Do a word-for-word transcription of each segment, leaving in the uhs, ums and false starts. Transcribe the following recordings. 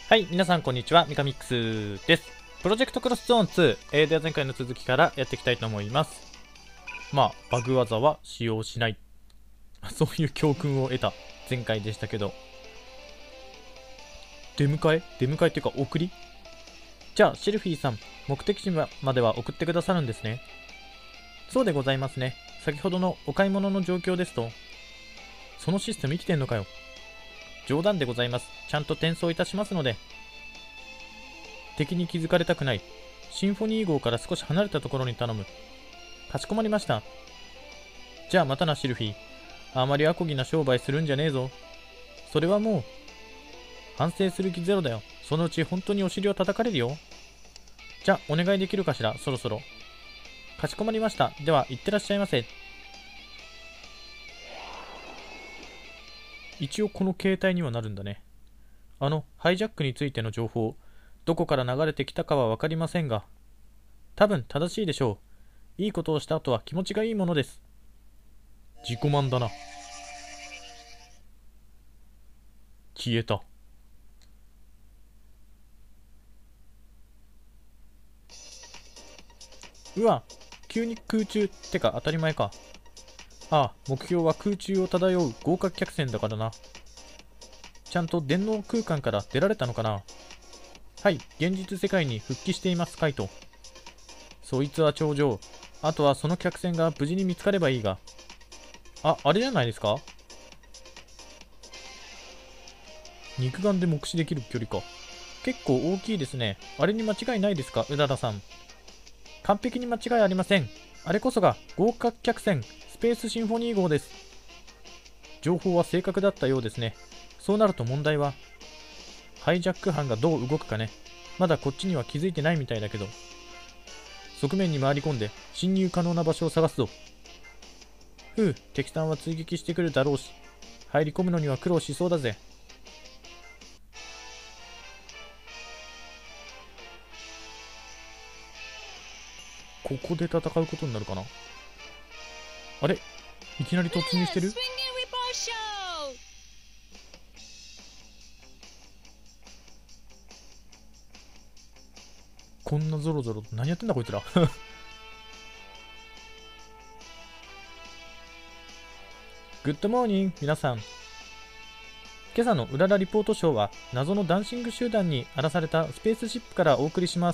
はい、皆さんこんにちは、ミカミックスです。プロジェクトクロスゾーンツー、えー、では前回の続きからやっていきたいと思います。まあ、バグ技は使用しない。そういう教訓を得た前回でしたけど。出迎え出迎えっていうか送りじゃあ、シルフィーさん、目的地までは送ってくださるんですね。そうでございますね。先ほどのお買い物の状況ですと。そのシステム生きてんのかよ。冗談でございます。ちゃんと転送いたしますので。敵に気づかれたくない。シンフォニー号から少し離れたところに頼む。かしこまりました。じゃあまたな、シルフィー。あまりアコギな商売するんじゃねえぞ。それはもう、反省する気ゼロだよ。そのうち本当にお尻を叩かれるよ。じゃあお願いできるかしら、そろそろ。かしこまりました。では、行ってらっしゃいませ。一応この携帯にはなるんだね。あの、ハイジャックについての情報、どこから流れてきたかはわかりませんが、多分正しいでしょう。いいことをした後は気持ちがいいものです。自己満だな。消えた。うわ、急に空中ってか当たり前か。ああ、目標は空中を漂う豪華客船だからな。ちゃんと電脳空間から出られたのかな。はい、現実世界に復帰しています、カイト。そいつは頂上。あとはその客船が無事に見つかればいいが。あ、あれじゃないですか。肉眼で目視できる距離か。結構大きいですね。あれに間違いないですか、うららさん。完璧に間違いありません。あれこそが豪華客船スペースシンフォニー号です。情報は正確だったようですね。そうなると問題は、ハイジャック班がどう動くかね。まだこっちには気づいてないみたいだけど。側面に回り込んで侵入可能な場所を探すぞ。ふう、敵さんは追撃してくるだろうし、入り込むのには苦労しそうだぜ。ここで戦うことになるかな。あれ、いきなり突入してる。こんなゾロゾロ何やってんだこいつら。グッドモーニング皆さん。今朝のうららリポートショーは謎のダンシング集団に荒らされたスペースシップからお送りします。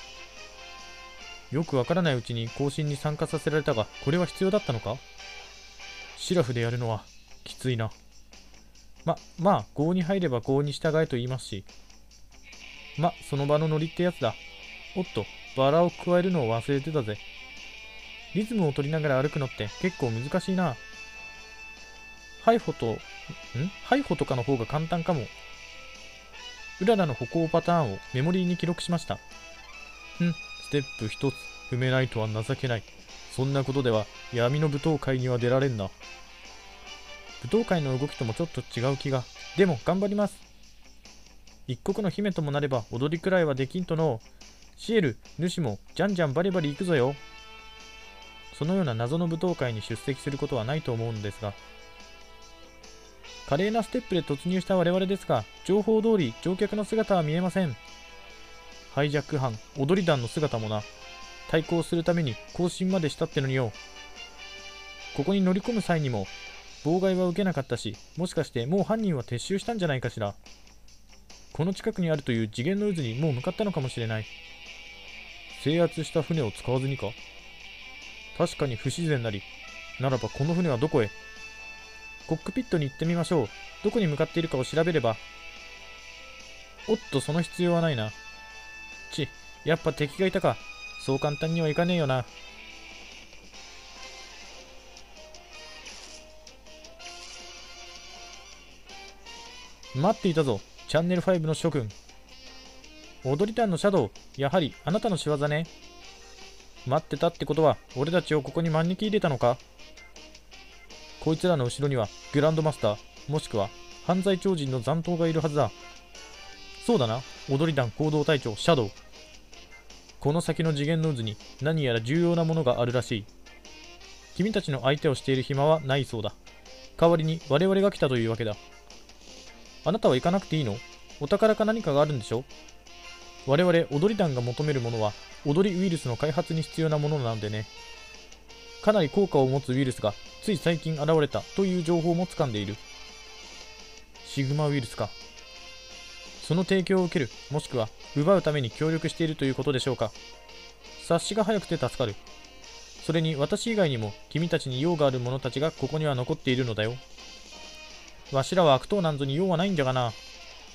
よくわからないうちに行進に参加させられたが、これは必要だったのか。シラフでやるのはきついな。ま、まあ、郷に入れば郷に従えと言いますし。ま、その場のノリってやつだ。おっと、バラを加えるのを忘れてたぜ。リズムを取りながら歩くのって結構難しいな。ハイフォと、んハイフォとかの方が簡単かも。うららの歩行パターンをメモリーに記録しました。ん、ステップ一つ踏めないとは情けない。そんなことでは闇の舞踏会には出られんな。舞踏会の動きともちょっと違う気が。でも頑張ります。一国の姫ともなれば踊りくらいはできんとの。シエル、主もじゃんじゃんバリバリ行くぞよ。そのような謎の舞踏会に出席することはないと思うのですが。華麗なステップで突入した我々ですが、情報通り乗客の姿は見えません。ハイジャック班、踊り団の姿もな。対抗するために行進までしたってのによ。ここに乗り込む際にも妨害は受けなかったし、もしかしてもう犯人は撤収したんじゃないかしら。この近くにあるという次元の渦にもう向かったのかもしれない。制圧した船を使わずにか。確かに不自然なり。ならばこの船はどこへ。コックピットに行ってみましょう。どこに向かっているかを調べれば。おっと、その必要はないな。ち、やっぱ敵がいたか。そう簡単にはいかねえよな。待っていたぞ、チャンネルファイブの諸君。踊り団のシャドウ、やはりあなたの仕業ね。待ってたってことは、俺たちをここに招き入れたのか。こいつらの後ろにはグランドマスター、もしくは犯罪超人の残党がいるはずだ。そうだな、踊り団行動隊長シャドウ。この先の次元の渦に何やら重要なものがあるらしい。君たちの相手をしている暇はないそうだ。代わりに我々が来たというわけだ。あなたは行かなくていいの？ お宝か何かがあるんでしょ？我々踊り団が求めるものは踊りウイルスの開発に必要なものなのでね。かなり効果を持つウイルスがつい最近現れたという情報もつかんでいる。シグマウイルスか。その提供を受ける、もしくは奪うために協力しているということでしょうか。察しが早くて助かる。それに私以外にも君たちに用がある者たちがここには残っているのだよ。わしらは悪党なんぞに用はないんじゃがな。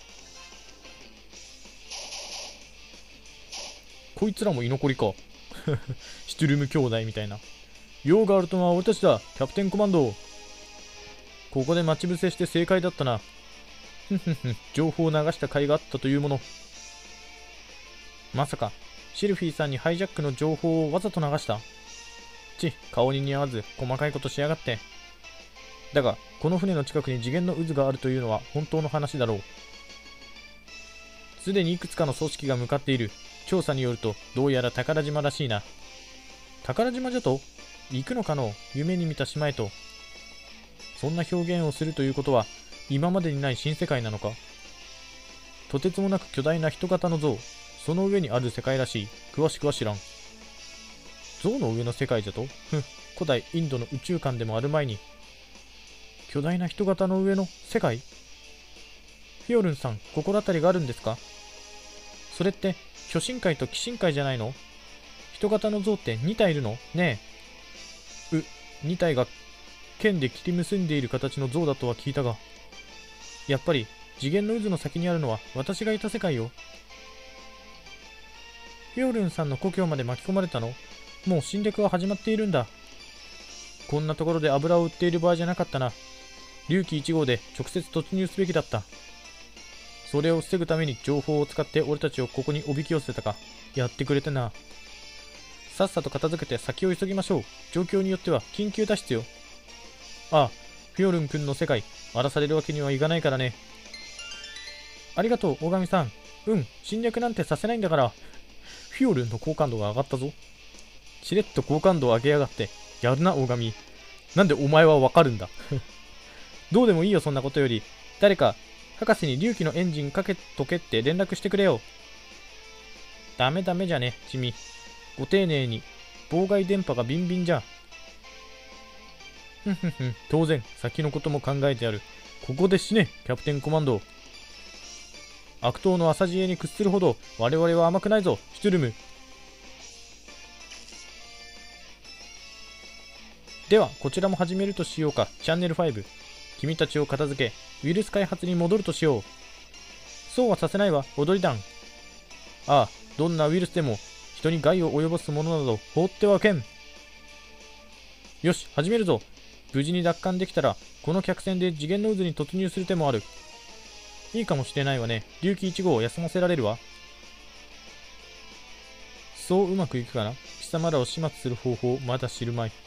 こいつらも居残りか。シュトゥルム兄弟みたいな。用があるとは俺たちだ、キャプテンコマンド。ここで待ち伏せして正解だったな。ふんふんふん、情報を流した甲斐があったというもの。まさか、シルフィーさんにハイジャックの情報をわざと流した？ち、顔に似合わず細かいことしやがって。だが、この船の近くに次元の渦があるというのは本当の話だろう。すでにいくつかの組織が向かっている。調査によると、どうやら宝島らしいな。宝島じゃと？行くのかの？夢に見た島へと。そんな表現をするということは、今までにない新世界なのか？とてつもなく巨大な人型の像、その上にある世界らしい。詳しくは知らん。像の上の世界じゃと？ふん、古代インドの宇宙観でもある前に。巨大な人型の上の世界？フィオルンさん、心当たりがあるんですか？それって、巨神界と鬼神界じゃないの？人型の像ってに体いるの？ねえ。う、に体が剣で切り結んでいる形の像だとは聞いたが。やっぱり、次元の渦の先にあるのは私がいた世界よ。フィオルンさんの故郷まで巻き込まれたの？もう侵略は始まっているんだ。こんなところで油を売っている場合じゃなかったな。龍騎いち号で直接突入すべきだった。それを防ぐために情報を使って俺たちをここにおびき寄せたか。やってくれてな。さっさと片付けて先を急ぎましょう。状況によっては緊急脱出よ。ああ、フィオルン君の世界、荒らされるわけにはいかないからね。ありがとう、大神さん。うん、侵略なんてさせないんだから。フィオルンの好感度が上がったぞ。しれっと好感度を上げやがって。やるな、大神。なんでお前はわかるんだ。どうでもいいよ、そんなことより。誰か、博士に龍騎のエンジンかけとけって連絡してくれよ。ダメダメじゃね、君。ご丁寧に。妨害電波がビンビンじゃ。ふんふんふん、当然、先のことも考えてある。ここで死ね、キャプテンコマンド。悪党の浅知恵に屈するほど、我々は甘くないぞ、シュトゥルム。では、こちらも始めるとしようか、チャンネルファイブ。君たちを片付け、ウイルス開発に戻るとしよう。そうはさせないわ、踊り団。ああ、どんなウイルスでも、人に害を及ぼすものなど放ってはおけん。よし、始めるぞ。無事に奪還できたら、この客船で次元の渦に突入する手もある。いいかもしれないわね。龍騎いち号を休ませられるわ。そううまくいくかな？貴様らを始末する方法、まだ知るまい。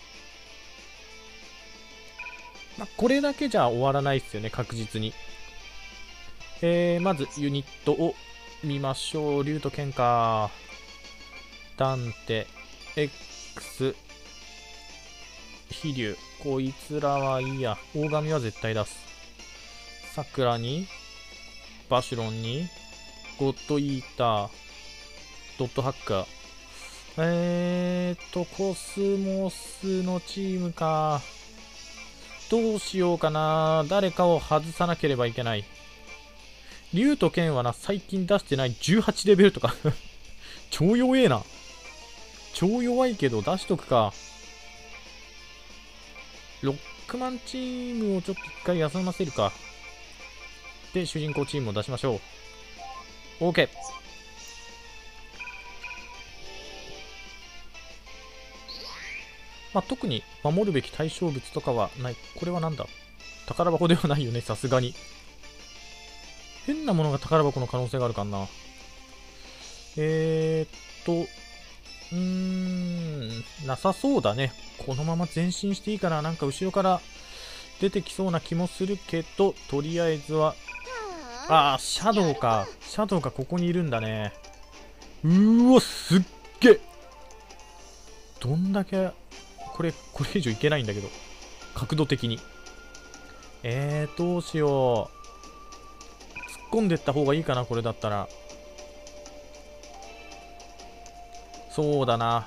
まあ、これだけじゃ終わらないっすよね、確実に。えー、まずユニットを見ましょう。竜と剣か。ダンテ、X、飛竜。こいつらはいいや。大神は絶対出す。さくらに、バシュロンに、ゴッドイーター、ドットハッカー。えーと、コスモスのチームか。どうしようかな。誰かを外さなければいけない。竜と剣はな、最近出してないじゅうはちレベルとか。超弱えな。超弱いけど出しとくか。ロックマンチームをちょっと一回休ませるか。で、主人公チームを出しましょう。OK。まあ、特に守るべき対象物とかはない。これはなんだ？宝箱ではないよね、さすがに。変なものが宝箱の可能性があるかな。えーっと、うーん、なさそうだね。このまま前進していいかな。なんか後ろから出てきそうな気もするけど、とりあえずは、ああ、シャドウか。シャドウがここにいるんだね。うーわ、すっげえ。どんだけ、これ、これ以上いけないんだけど。角度的に。えー、どうしよう。突っ込んでった方がいいかな、これだったら。そうだな、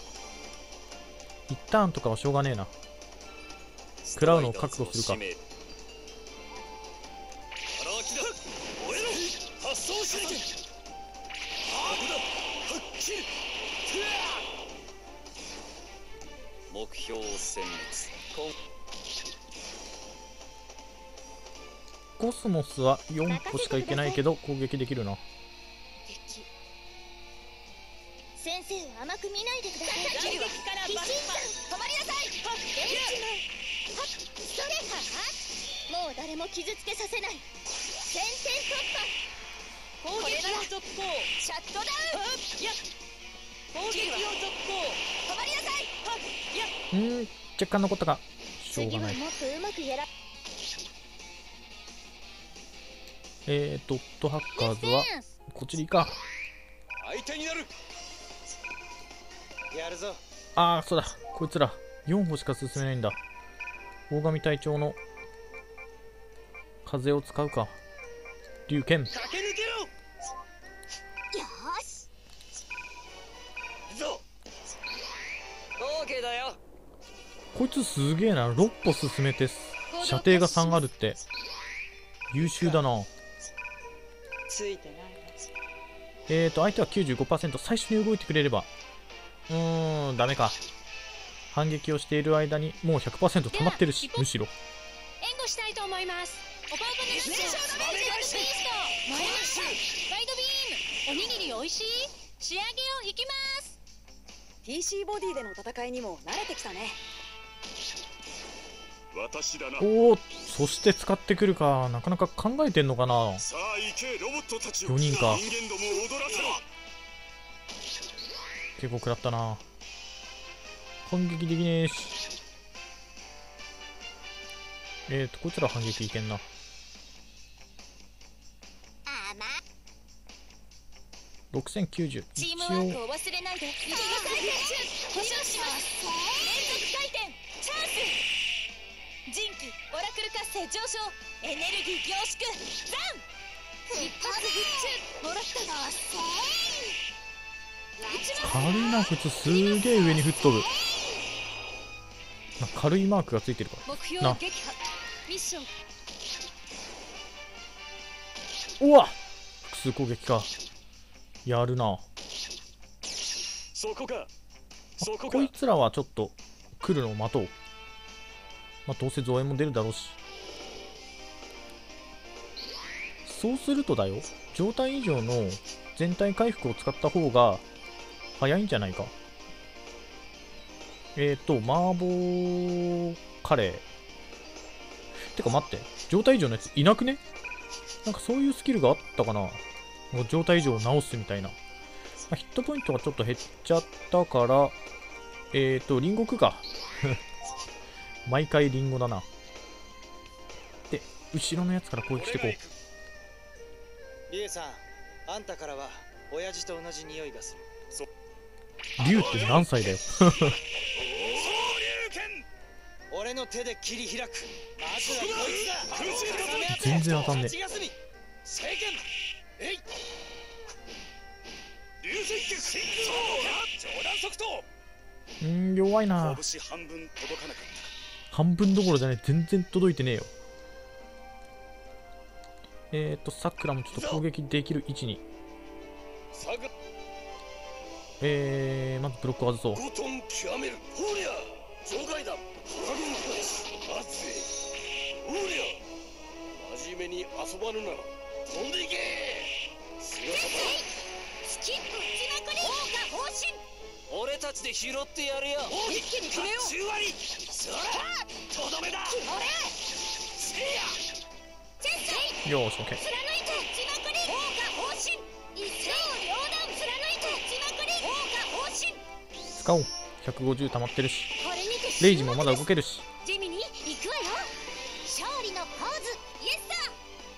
一旦とかはしょうがねえな。食らうのを覚悟するか。 目標殲滅。 コスモスはよんこしかいけないけど攻撃できるな。 先生を甘く見ないでください。攻撃からバッファ止まりなさい。はっそれはもう誰も傷つけさせない。先手突破。攻撃を続行。シャットダウン。や攻撃を続行。止まりなさい。はっやうーん、若干残ったか。しょうがない。 次はもっとうまくやら。 えー、ドットハッカーズはこっちでいいか。 相手になる。やるぞ。 ああ、そうだ、こいつらよんほしか進めないんだ。大神隊長の風を使うか。龍剣。 駆け抜けろ。 よーし。 ぞ。オーケーだよ。 こいつすげえな、ろっぽ進めて射程がさんあるって優秀だな。 ついてない。 えーと相手は きゅうじゅうごパーセント、 最初に動いてくれれば。うーん、ダメか。反撃をしている間にもう ひゃくパーセント 溜まってるし、むしろ援護したいと思います。オパオパのラッシュ。ダメージ。マイナス。ワイドビーム。おにぎりおいしい。仕上げをいきます。 ピーシー ボディでの戦いにも慣れてきたね。 私だな。 おお、そして使ってくるか。なかなか考えてんのかな。 さあ行けロボットたちを。 よにんか。 人間どもを踊らせろ。 結構食らったな。反撃できねえし。えーとこいつら反撃いけんな。ろくせんきゅうじゅう。 チー一応ムワークを忘れないで。保証します。連続回転チャンス。人気オラクル活性上昇。エネルギー凝縮ザン。一発必中。もらったな。 軽いな、こいつすげえ上に吹っ飛ぶ。なんか軽いマークがついてるから目標な。 撃破。ミッション。 うわ、複数攻撃か。やるな。 そこか。そこか。 こいつらはちょっと来るのを待とう。まあどうせ増援も出るだろうし。そうするとだよ、状態以上の全体回復を使った方が早いんじゃないか。えーと麻婆カレーてか待って、状態以上のやついなくね。なんかそういうスキルがあったかな。もう状態以上を直すみたいな。まあ、ヒットポイントがちょっと減っちゃったから、えーとリンゴ食うか。毎回リンゴだな。で後ろのやつから攻撃していこう。 リュウさん、あんたからは親父と同じ匂いがする。 竜って何歳だよ。 俺の手で切り開く。まずはこいつだ。 全然当たんねえ。うん、弱いな。 拳半分届かなかった。 半分どころじゃねえ、全然届いてねえよ。えーとさくらもちょっと攻撃できる位置に。えーまずブロックを外そう。 ゴトン極める。ほりゃ場外だ。ドラゴンパンチ熱い。ほりゃ真面目に遊ばぬなら飛んでいけ。強さスキップ打ちまくり。効果方針。 俺たちで拾ってやるよ。 一気に決めよう。 じゅう割そらとどめだ。 俺せいやチェック。 よーし、オッケー。 貫いて打ちまくり。効果方針。一斉両断。貫いて打ちまくり。効果方針。 使おう。ひゃくごじゅう溜まってるし、 これにてレイジもまだ動けるし。 地味に行くわよ。勝利のポーズ。イエスサ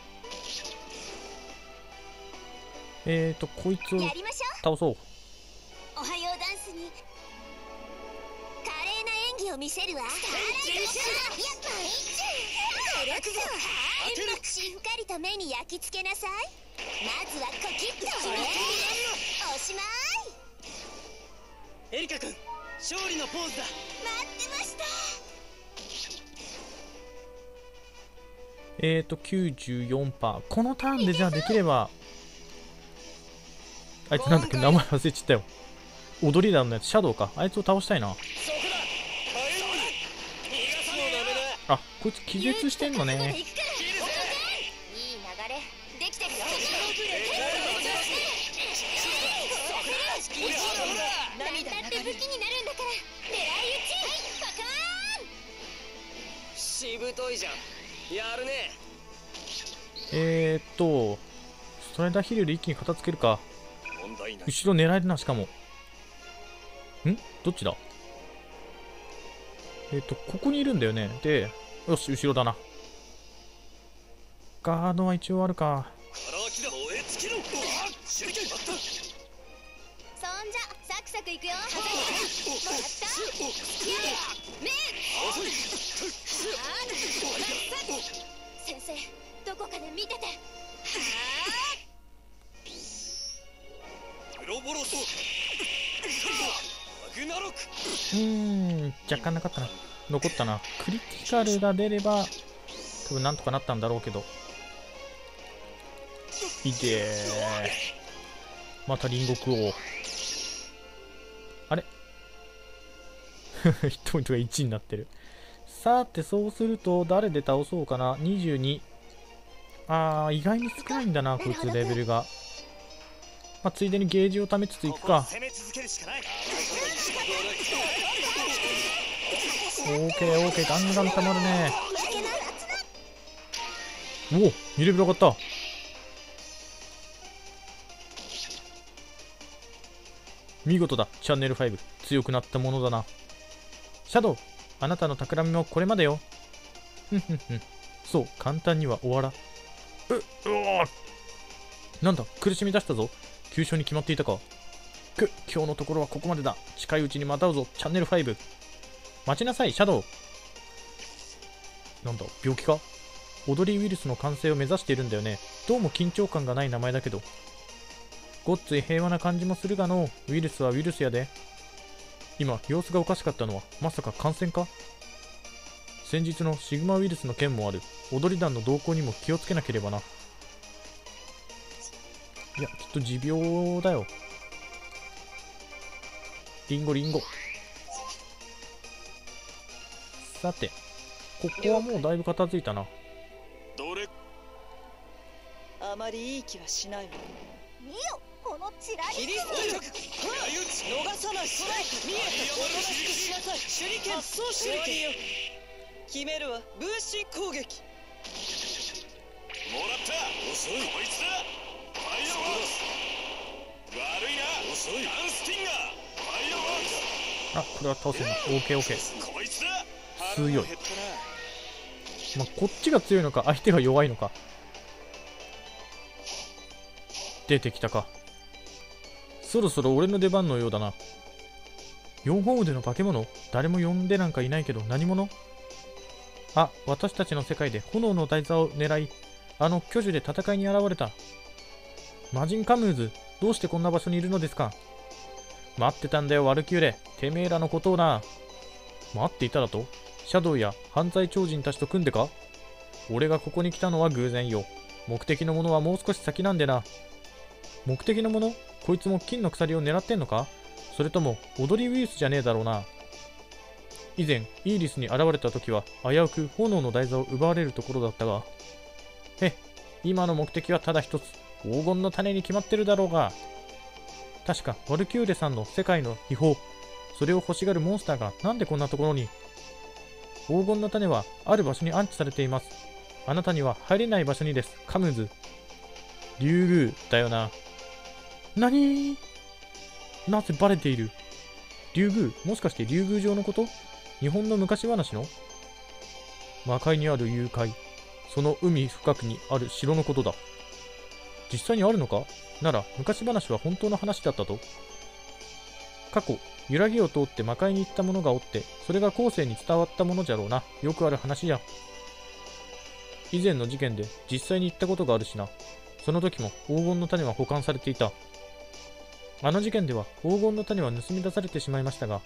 えーとこいつをー。やりましょう。 倒そう。 おはようダンスに華麗な演技を見せるわ。スターライトシャー。やっぱしっかりと目に焼き付けなさい。まずはコキッとおしまい。 エリカ君、勝利のポーズだ。 待ってました。 えーと きゅうじゅうよんパーセント このターンでじゃあできれば、あいつなんだっけ、名前忘れちゃったよ。踊り団のやつ、シャドウか。あいつを倒したいな。 そこだ。 あ、こいつ気絶してんのね。 いい流れできてるよ。涙って武器になるんだから狙い撃ち。パカーン。 しぶといじゃん。やるね。 えーっとストライダーヒルで一気に片付けるか。 問題ない。 後ろ狙えるな。しかもんどっちだ。えーっとここにいるんだよね。でよし、後ろだな。ガードは一応あるか。 カラーキだ。燃え尽きろ。手裏剣あった。 そんじゃサクサクいくよ。もらった目。先生、どこかで見てて。 ウロボロスマグナロク。 うーん若干なかったな。残ったな。クリティカルが出れば多分なんとかなったんだろうけど。いてー、また隣国王。あれヒットポイントがいちになってる。さてそうすると誰で倒そうかな。にじゅうに。あー意外に少ないんだなこいつレベルが。まあ、ついでにゲージを貯めつついくか。 攻め続けるしかない。 オーケーオーケー、ガンガン溜まるね。おおにレベル上がった。見事だ。チャンネルファイブ強くなったものだな。シャドウ、あなたの企みもこれまでよ。ふんふんふん。そう簡単には終わら。ううおー、なんだ苦しみ出したぞ。急所に決まっていたか。く今日のところはここまでだ。近いうちにまた会うぞチャンネルファイブ。待ちなさいシャドウ。なんだ病気か。踊りウイルスの完成を目指しているんだよね。どうも緊張感がない名前だけど。ごっつい平和な感じもするがの。ウイルスはウイルスやで。今様子がおかしかったのはまさか感染か。先日のシグマウイルスの件もある。踊り団の動向にも気をつけなければな。いやきっと持病だよ。リンゴリンゴ。さてここはもうだいぶ片付いたな。 どれ。 あまりいい気はしないわ。 見よこのチラキリリスト力。逃さない。ストライク。見えた。おとなしくしなさい。手裏剣。発想手裏剣よ。決めるわ。分身攻撃。 もらった。遅い。こいつだ。ファイアワーク。悪いな。遅い。ダンスティンガー。ファイアワーク。 あこれは倒せない。 オーケーオーケー。 こいつだ。 強い。 腹が減ったな。 まあ、こっちが強いのか相手が弱いのか。出てきたか。そろそろ俺の出番のようだな。よんほん腕の化け物。誰も呼んでなんかいないけど何者。あ、私たちの世界で炎の台座を狙いあの巨樹で戦いに現れた魔人カムーズ。どうしてこんな場所にいるのですか。待ってたんだよワルキューレ。てめえらのことをな。待っていただと。シャドウや犯罪超人たちと組んでか。俺がここに来たのは偶然よ。目的のものはもう少し先なんでな。目的のもの。こいつも金の鎖を狙ってんのか。それとも踊りウイルスじゃねえだろうな。以前イーリスに現れた時は危うく炎の台座を奪われるところだったが。へ、今の目的はただ一つ。黄金の種に決まってるだろうが。確かワルキューレさんの世界の秘宝。それを欲しがるモンスターがなんでこんなところに。黄金の種はある場所に安置されています。あなたには入れない場所にです、カムーズ。竜宮だよな。何。なぜバレている。竜宮、もしかして竜宮城のこと。日本の昔話の。魔界にある誘拐。その海深くにある城のことだ。実際にあるのか。なら昔話は本当の話だったと。過去揺らぎを通って魔界に行った者がおって、それが後世に伝わったものじゃろうな。よくある話じゃ。 以前の事件で実際に行ったことがあるしな。その時も黄金の種は保管されていた。あの事件では黄金の種は盗み出されてしまいましたが、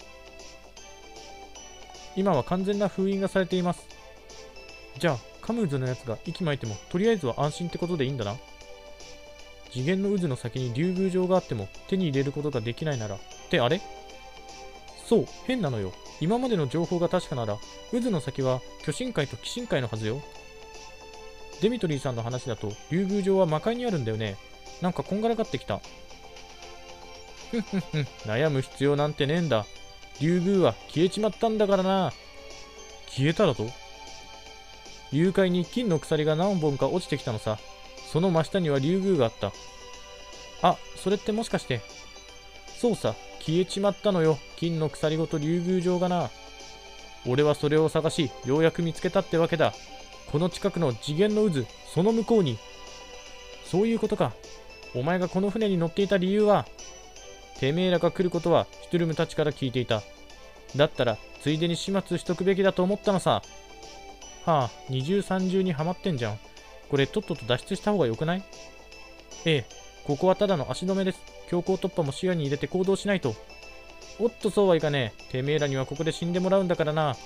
今は完全な封印がされています。じゃあカムーズのやつが息巻いてもとりあえずは安心ってことでいいんだな。次元の渦の先に竜宮城があっても手に入れることができないならってあれ？そう、変なのよ。今までの情報が確かなら渦の先は巨神界と鬼神界のはずよ。デミトリーさんの話だと竜宮城は魔界にあるんだよね。なんかこんがらがってきた。ふんふんふん、悩む必要なんてねえんだ。竜宮は消えちまったんだからな。消えただと？誘拐に金の鎖が何本か落ちてきたのさ。その真下には竜宮があった。あ、それってもしかして。そうさ、消えちまったのよ。金の鎖ごと竜宮城がな。俺はそれを探し、ようやく見つけたってわけだ。この近くの次元の渦、その向こうに。そういうことか。お前がこの船に乗っていた理由は、てめえらが来ることはシュトゥルムたちから聞いていた。だったら、ついでに始末しとくべきだと思ったのさ。はあ、二重三重にはまってんじゃん。これとっとと脱出した方がよくない？ええ、ここはただの足止めです。強行突破も視野に入れて行動しないと。おっと、そうはいかねえ。てめえらにはここで死んでもらうんだからな。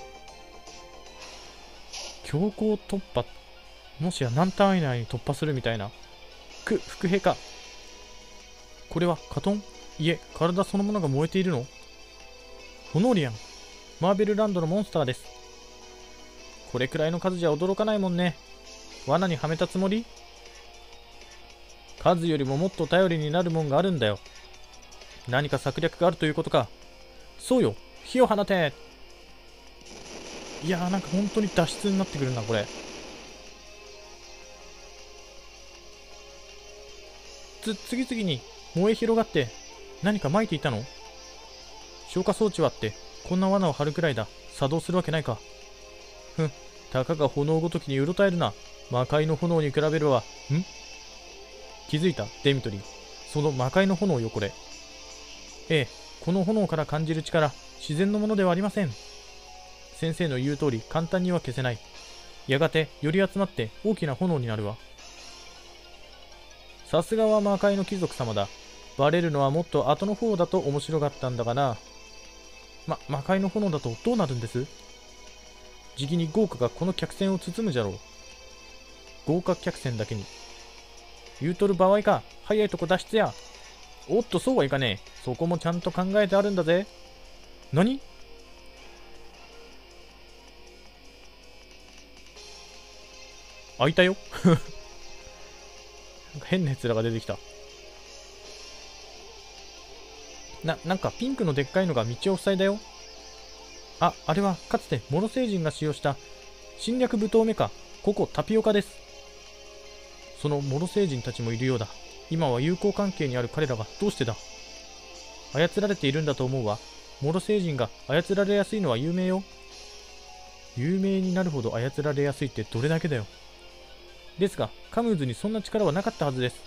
強行突破、もしや何ターン以内に突破するみたいな。く、伏兵か。これはカトン？いえ、体そのものが燃えているの？ホノーリアン。マーベルランドのモンスターです。これくらいの数じゃ驚かないもんね。罠にはめたつもり？数よりももっと頼りになるもんがあるんだよ。何か策略があるということか。そうよ、火を放て。いやー、なんか本当に脱出になってくるな、これ。つ、次々に燃え広がって何か撒いていたの？消火装置はあって、こんな罠を張るくらいだ。作動するわけないか。ふん、たかが炎ごときにうろたえるな。魔界の炎に比べるわ。ん？気づいた、デミトリー。その魔界の炎よ、これ。ええ、この炎から感じる力、自然のものではありません。先生の言う通り、簡単には消せない。やがて、より集まって大きな炎になるわ。さすがは魔界の貴族様だ。バレるのはもっと後の方だと面白かったんだがな。ま、魔界の炎だとどうなるんです？じきに豪華がこの客船を包むじゃろう。豪華客船だけに。言うとる場合か。早いとこ脱出や。おっと、そうはいかねえ。そこもちゃんと考えてあるんだぜ。何？開いたよ。なんか変な奴らが出てきた。な、なんかピンクのでっかいのが道を塞いだよ。あ、あれはかつてモロ星人が使用した侵略舞踏目か。ここタピオカです。そのモロ星人たちもいるようだ。今は友好関係にある彼らがどうしてだ。操られているんだと思うわ。モロ星人が操られやすいのは有名よ。有名になるほど操られやすいってどれだけだよ。ですが、カムーズにそんな力はなかったはずです。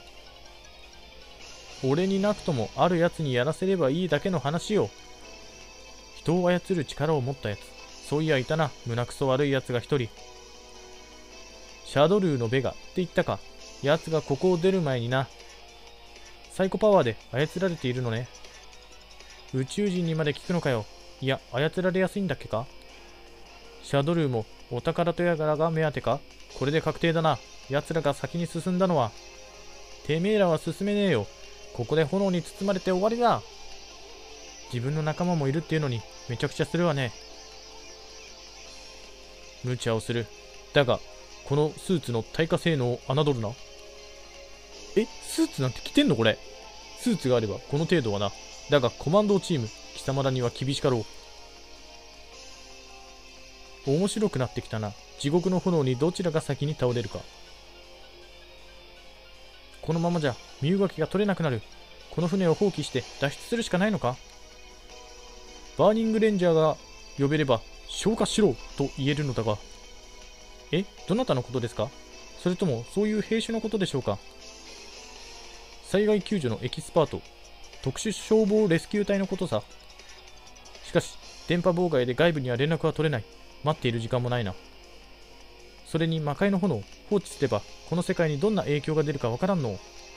俺になくともあるやつにやらせればいいだけの話よ。人を操る力を持ったやつ。そういやいたな、胸くそ悪いやつが一人。シャドルーのベガって言ったか。やつがここを出る前にな。サイコパワーで操られているのね。宇宙人にまで聞くのかよ。いや、操られやすいんだっけか。シャドルーもお宝とやがらが目当てか。これで確定だな。奴らが先に進んだのは。てめえらは進めねえよ。ここで炎に包まれて終わりだ。自分の仲間もいるっていうのにめちゃくちゃするわね。無茶をする。だが、このスーツの耐火性能を侮るな。え、スーツなんて着てんのこれ。スーツがあればこの程度はな。だがコマンドチーム、貴様らには厳しかろう。面白くなってきたな。地獄の炎にどちらが先に倒れるか。このままじゃ身動きが取れなくなる。この船を放棄して脱出するしかないのか。バーニングレンジャーが呼べれば消火しろと言えるのだが。え、どなたのことですか。それともそういう兵種のことでしょうか。災害救助のエキスパート、特殊消防レスキュー隊のことさ。しかし電波妨害で外部には連絡は取れない。待っている時間もないな。 それに魔界の炎を放置すればこの世界にどんな影響が出るかわからんの。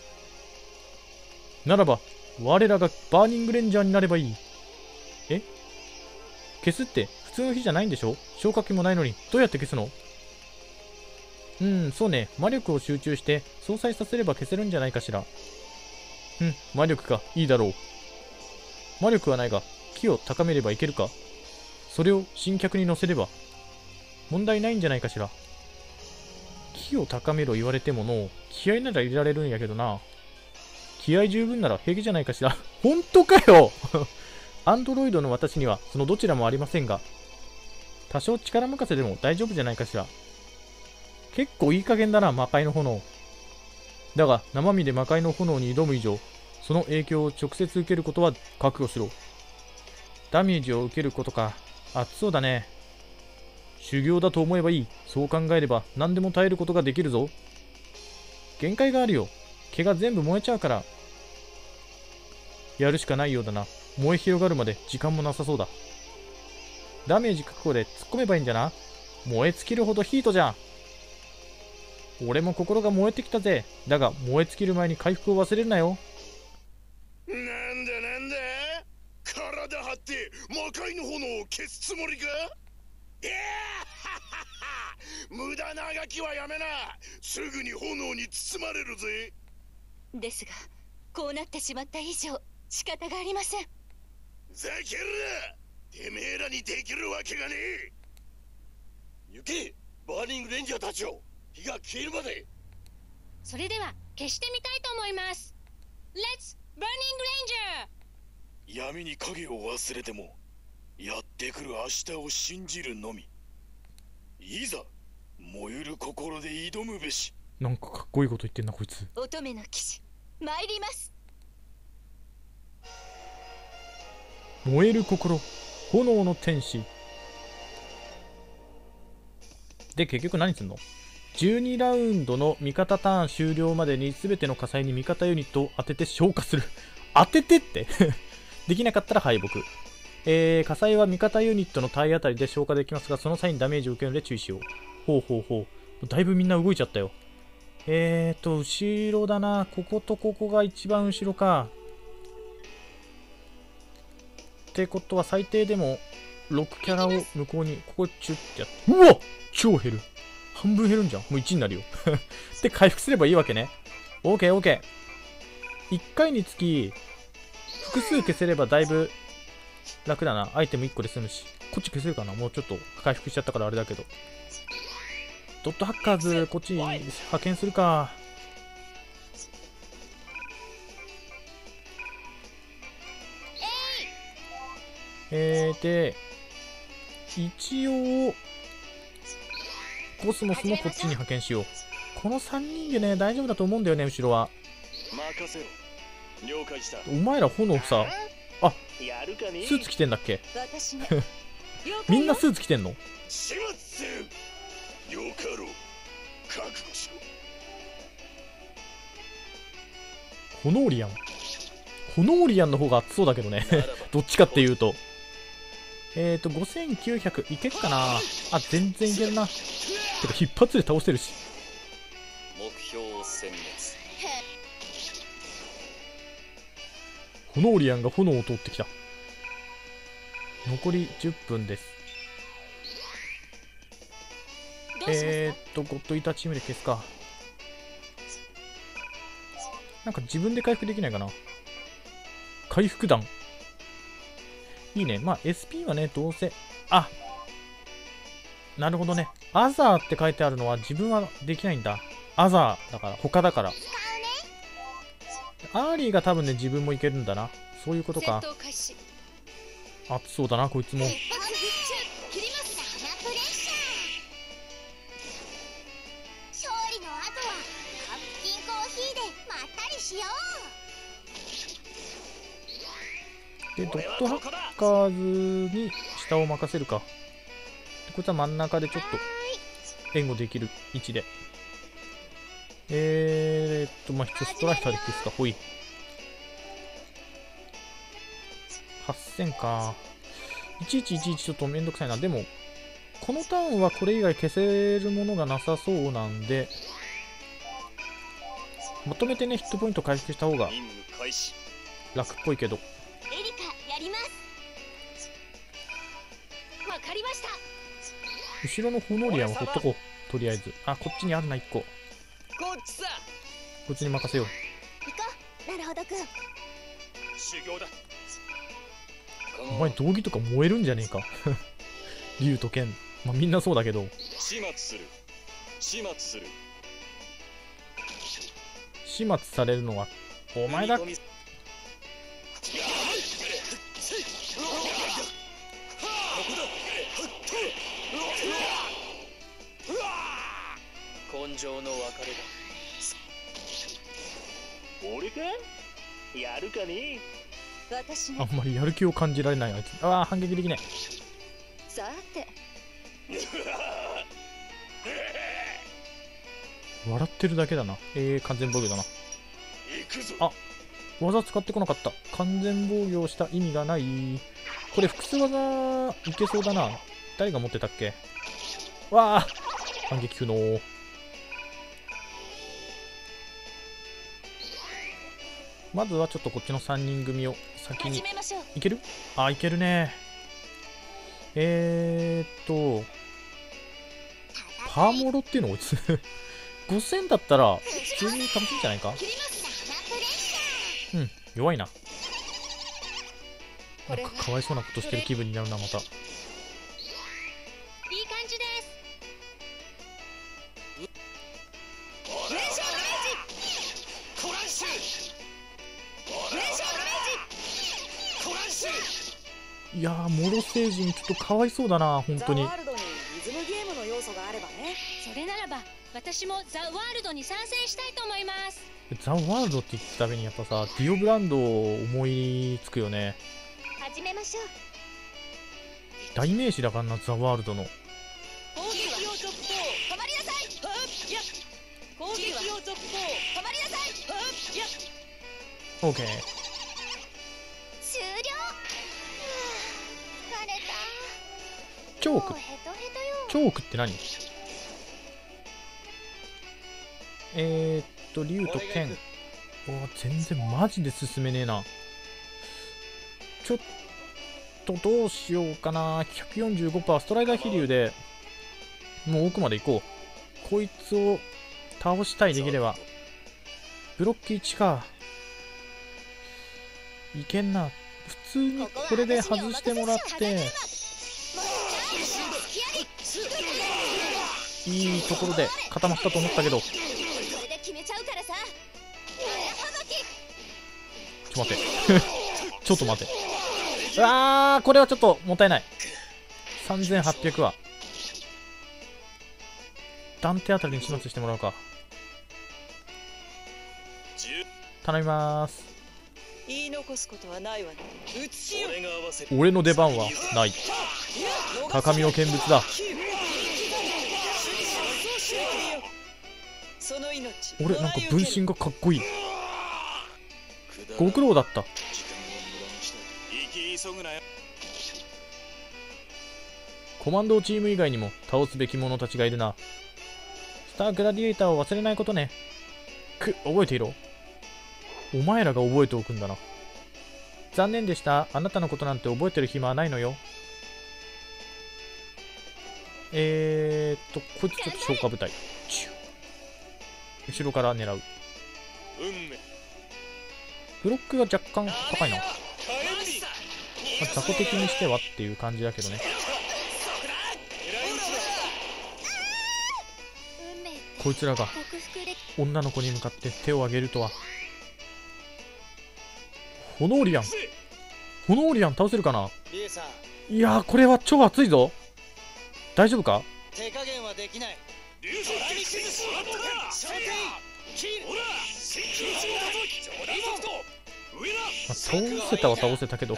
ならば我らがバーニングレンジャーになればいい。え、消すって普通の火じゃないんでしょ？消火器もないのにどうやって消すの？うん、そうね。魔力を集中して相殺させれば消せるんじゃないかしら。うん、魔力か。いいだろう。魔力はないが気を高めればいけるか。それを新客に乗せれば問題ないんじゃないかしら。気を高めろ言われてもの、気合なら入れられるんやけどな。気合十分なら平気じゃないかしら。本当かよアンドロイドの私にはそのどちらもありませんが、多少力任せでも大丈夫じゃないかしら。結構いい加減だな、魔界の炎。だが生身で魔界の炎に挑む以上、その影響を直接受けることは覚悟しろ。ダメージを受けることか。熱そうだね。修行だと思えばいい。そう考えれば何でも耐えることができるぞ。限界があるよ。毛が全部燃えちゃうから。やるしかないようだな。燃え広がるまで時間もなさそうだ。ダメージ確保で突っ込めばいいんじゃな。燃え尽きるほどヒートじゃん。俺も心が燃えてきたぜ。だが燃え尽きる前に回復を忘れるなよ。 なんだなんだ、体張って魔界の炎を消すつもりか。いや無駄なあがきはやめな。すぐに炎に包まれるぜ。 ですがこうなってしまった以上仕方がありません。 ざけるな。てめえらにできるわけがねえ。行け、バーニングレンジャーたちを。火が消えるまで。 それでは消してみたいと思います。 Let's Burning Ranger。 闇に影を忘れてもやってくる明日を信じるのみ。いざ燃ゆる心で挑むべし。 なんかかっこいいこと言ってんなこいつ。 乙女の騎士参ります。 燃える心、炎の天使で結局何すんの？じゅうにラウンドの味方ターン終了までに全ての火災に味方ユニットを当てて消火する。当ててってできなかったら敗北。えー、火災は味方ユニットの体当たりで消火できますが、その際にダメージを受けるので注意しよう。ほうほうほう。だいぶみんな動いちゃったよ。えーと、後ろだな。こことここが一番後ろか。ってことは最低でもろくキャラを向こうに、ここチュッてやって。うわ！超減る。半分減るんじゃん。もういちになるよ。で、回復すればいいわけね。オーケーオーケー。いっかいにつき、複数消せればだいぶ楽だな。アイテムいっこで済むし。こっち消せるかな？もうちょっと回復しちゃったからあれだけど。ドットハッカーズ、こっちに派遣するか。えー、で、一応、コスモスもこっちに派遣しよう。このさんにんでね、大丈夫だと思うんだよね、後ろは。 任せろ。了解した。 お前ら炎さ、あ、 やるかね。 スーツ着てんだっけ？ 私ねみんなスーツ着てんの？ 始末せん。よかろう。覚悟しろ。 炎リアン。炎リアンの方が熱そうだけどね。どっちかっていうと。えーと、ごせんきゅうひゃくいけっかな。あ、全然いけるな。てか、一発で倒せるし。 目標を殲滅。 炎リアンが炎を通ってきた。残りじゅっぷんです。えーっと、ゴッドイーターチームで消すか。なんか自分で回復できないかな。回復弾。いいね。まあ、エスピー はね、どうせ。あ、なるほどね。アザーって書いてあるのは自分はできないんだ。アザーだから、他だから。アーリーが多分ね、自分もいけるんだな。そういうことか。熱そうだな、こいつも。で、ドットハッカーズに下を任せるか。こいつは真ん中でちょっと援護できる位置で。えーっと、まあ、一つストライカーで消すか。ほい。はっせんか。いちいちいちいちちょっとめんどくさいな。でも、 このターンはこれ以外消せるものがなさそうなんで、まとめてねヒットポイント回復した方が任務開始。 楽っぽいけど。 エリカやります。わかりました。 後ろのホノリアンをほっとこう。とりあえず。あ、こっちにあるな、いっこ。 こっちさ。 こっちに任せよう。 行こう。なるほどくん。 修行だ。 お前道着とか燃えるんじゃねえか。竜と剣。まあみんなそうだけど。 始末する。始末する。 始末されるのはお前だ。 踏み込み根性の別れだ。俺かやるかね。 私ね。 あんまりやる気を感じられないあいつ。ああ、反撃できない。 さて。 笑ってるだけだな。えー、完全防御だな。 行くぞ。 あ、技使ってこなかった。完全防御をした意味がない。これ複数技いけそうだな。誰が持ってたっけ。わあ、反撃不能。まずはちょっとこっちのさんにん組を先に。いける？あ、いけるね。えーっとパーモロっていうのをごせんだったら普通に楽しいんじゃないか。うん、弱いな。なんかかわいそうなことしてる気分になるな、また。 いい感じです。 連勝ダメージ。コランシュ。連勝ダメージ。コランシュ。 いやー、モロ星人ちょっとかわいそうだな、本当に。 ザワールドにリズムゲームの要素があればね。 それならば私もザ・ワールドに参戦したいと思います。 ザ・ワールドって言ったためにやっぱさ、ディオブランドを思いつくよね。 始めましょう。 代名詞だからな、ザ・ワールドの。 攻撃用直砲。 止まりなさい。 はっや。攻撃用直砲。 止まりなさい。 はっや。 オーケー。 終了。疲れた。 チョーク。 もうヘトヘトよ。 チョークって何？えーっと、竜と剣。おー、全然マジで進めねえな。ちょっとどうしようかな。ひゃくよんじゅうごパーセント ストライダー飛竜でもう奥まで行こう。こいつを倒したい、できれば。ブロックいちか。いけんな。普通にこれで外してもらって、いいところで固まったと思ったけど。 これで決めちゃうからさ。 ちょっと待ってちょっと待って。うわー、これはちょっともったいない。さんぜんはっぴゃくは断定あたりに始末してもらおうか。頼みまーす。 言い残すことはないわね。撃ちよ。 俺が合わせる。 俺の出番はない。高みの見物だ。 その命。 俺なんか分身がかっこいい。ご苦労だった。 息急ぐなよ。 コマンドチーム以外にも倒すべき者たちがいるな。スターグラディエーターを忘れないことね。く、覚えていろ。お前らが覚えておくんだな。残念でした。あなたのことなんて覚えてる暇はないのよ。えーっと、こいつちょっと消化部隊。後ろから狙う。 運命。 ブロックが若干高いな。まあ、雑魚的にしてはっていう感じだけどね。こいつらが女の子に向かって手を挙げるとは。ホノーリアン。ホノーリアン倒せるかな。いやー、これは超熱いぞ。大丈夫か。 手加減はできない。 まあ、倒せたは倒せたけど。 もっ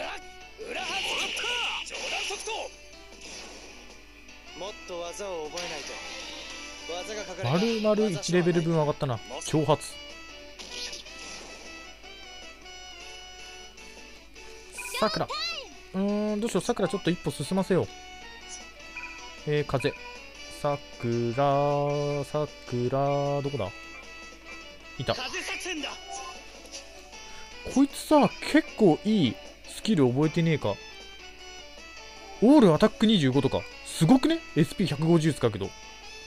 と技を覚えないと。技がかかる。 丸々いちレベル分上がったな。挑発。さくら。うーん、どうしよう。さくらちょっと一歩進ませよう。 えー、風。さくら、さくら、どこだいた。 風作戦だ。 こいつさ、結構いいスキル覚えてねえか。オールアタックにじゅうごとか。すごくね？ エスピーひゃくごじゅう 使うけど。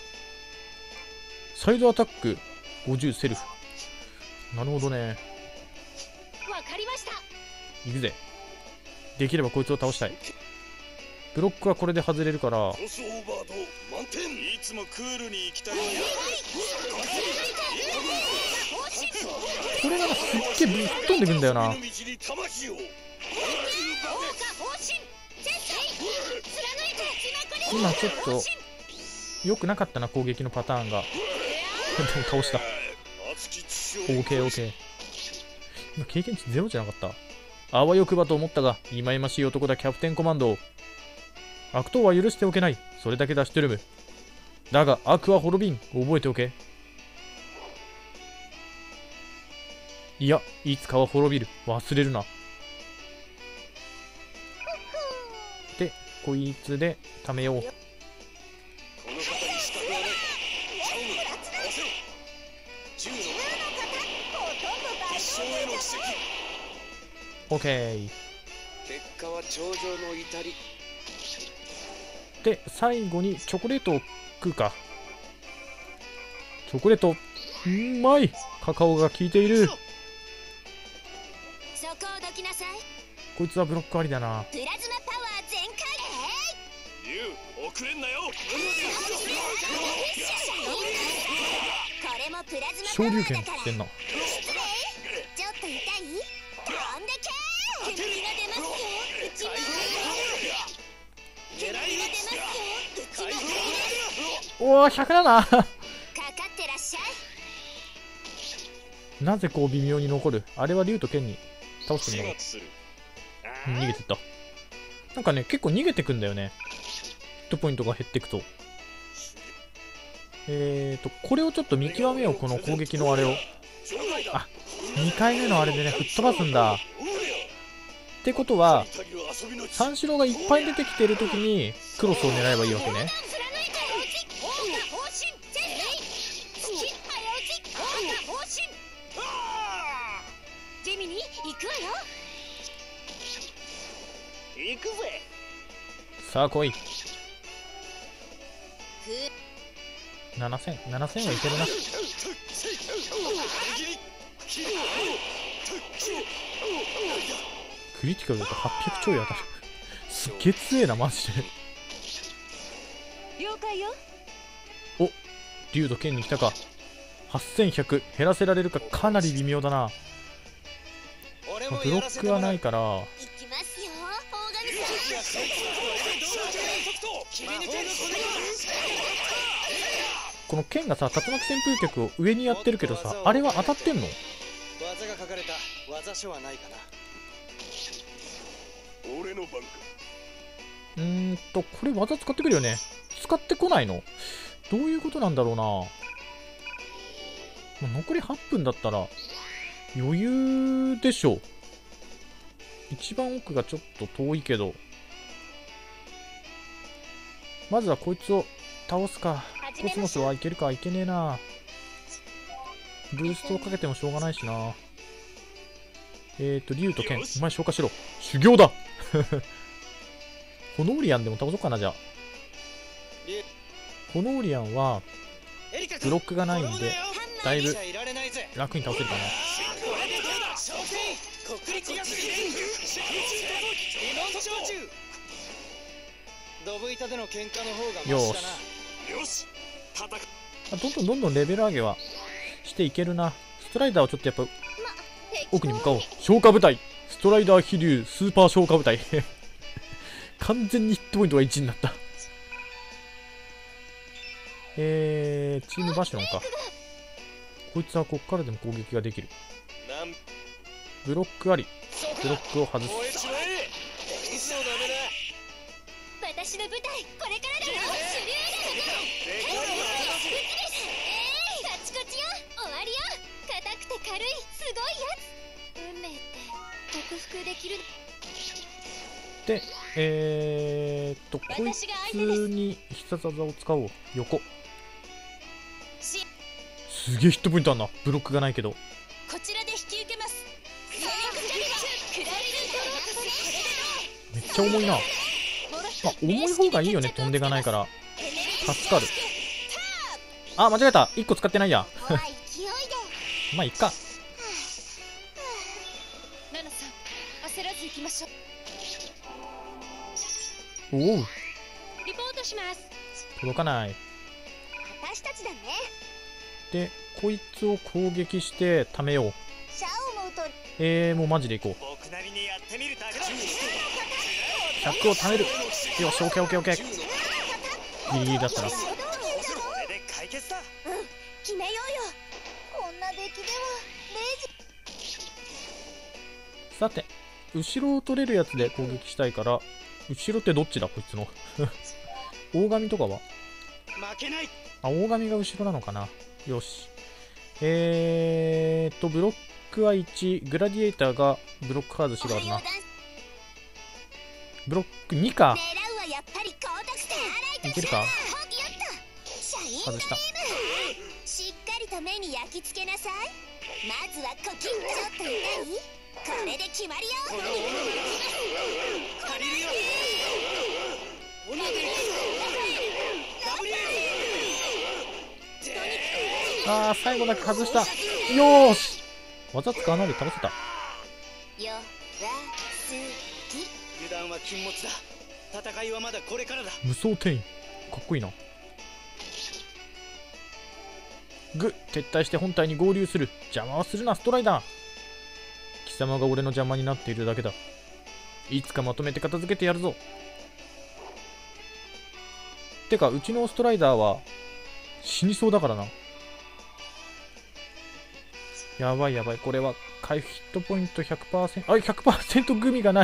サイドアタックごじゅうセルフ。なるほどね。 わかりました。 いくぜ。できればこいつを倒したい。ブロックはこれで外れるから。 クロスオーバード満点。いつもクールに行きたいのに。 これがすっげえぶっ飛んでくんだよな。今ちょっと良くなかったな、攻撃のパターンが。でも倒した。 オーケーオーケー。 今経験値ゼロじゃなかった。あわよくばと思ったが、忌々しい男だキャプテンコマンド。悪党は許しておけない。それだけだシュトゥルム。だが悪は滅びん。覚えておけ。いや、いつかは滅びる。忘れるな。で、こいつで貯めよう。オッケー。 結果は頂上の至り。 で、最後にチョコレートを食うか。チョコレート、うまい。カカオが効いている。 そこをどきなさい。 こいつはブロックありだな。 プラズマパワー全開。 ユウ、遅れんなよ。 これもプラズマパ昇竜拳ワーだから。 してんな。 失礼。ちょっと痛い？飛んでけー。煙が出ますよ。うちま煙が出ますよ。うちまおお、ひゃくなな。 かかってらっしゃい。 なぜこう微妙に残る。あれは竜と剣に倒してみよう。うん、逃げてった。なんかね、結構逃げてくんだよね。ヒットポイントが減っていくと。えーと、これをちょっと見極めよう、この攻撃のあれを。あ、にかいめのあれでね、吹っ飛ばすんだ。ってことは、三四郎がいっぱい出てきてるときに、クロスを狙えばいいわけね。 ジミに行くわよ。 行くぜ。 さあ来い。ななせん、ななせんはいけるな。クリティカルだとはっぴゃくちょい当たる。すっげえ強えな、マジで。 了解よ。 お、竜と剣に来たか。はっせんひゃく減らせられるか、かなり微妙だな。まあブロックはないから。 行きますよ。大神さん。 この剣がさ、竜巻旋風脚を上にやってるけどさ、あれは当たってんの？ 技が書かれた技書はないかな。 俺の番か。 うーんと、これ技使ってくるよね。使ってこないの？どういうことなんだろうな。まあ残りはっぷんだったら余裕でしょ。一番奥がちょっと遠いけど、まずはこいつを倒すか。コスモスはいけるか。いけねえな。ブーストをかけてもしょうがないしな。えーと、竜と剣、お前消化しろ。修行だ。ホノーリアンでも倒そうかな、じゃあ。ホノーリアンはブロックがないんでだいぶ楽に倒せるかな。よし、あ、どんどんどんどんレベル上げはしていけるな。ストライダーはちょっとやっぱ奥に向かおう。消化部隊、ストライダー飛竜スーパー消化部隊。完全にヒットポイントがいちになった。えー、チームバシロンか。こいつはこっからでも攻撃ができる。ブロックあり。ブロックを外す。 私の舞台、これからだよ。手榴弾。カチコチよ。終わりよ。硬くて軽い、すごいやつ。運命って克服できる。 で、えー、っとこいつに必殺技を使おう。横しすげえヒットポイントあんな。ブロックがないけど。 こちらで引き受けます。ソニックジャリバークラリルドローこれでめっちゃ重いな。まあ重い方がいいよね、飛んでがないから。助かる。あ、間違えた。いっこ使ってないや。 怖い勢いでまあいっか。 ナナさん焦らず行きましょおお、 う。リポートします。 届かない。 私たちだね。 でこいつを攻撃して貯めよう。 シャを思うとえー、もうマジでいこう。 僕なりにやってみるだけだ。 ひゃくを貯める。よし、オッケーオッケーオッケー。ギリギリだったな。 これで解決だ。 決めようよ。こんな出来ではレイジさて後ろを取れるやつで攻撃したいから、後ろってどっちだこいつの。大神とかは負けない。 あ、大神が後ろなのかな。よし。えーっと、ブロックはいち、グラディエーターがブロック外しがあるな。ブロックにか。 狙うはやっぱり高得点。 いけるか。 シャイン外した。 しっかりと目に焼き付けなさい。まずはコキン。ちょっと痛い？これで決まりよ。 借りるよ。 あー、最後だけ外した。よーし、技使わないで倒せた。 よわすぎ。 油断は禁物だ。戦いはまだこれからだ。 無双転移かっこいいな。グ撤退して本体に合流する。邪魔はするなストライダー。貴様が俺の邪魔になっているだけだ。いつかまとめて片付けてやるぞ。てかうちのストライダーは死にそうだからな。やばいやばい、これは回復ヒットポイント ひゃくパーセント、あ、ひゃくパーセント グミがない。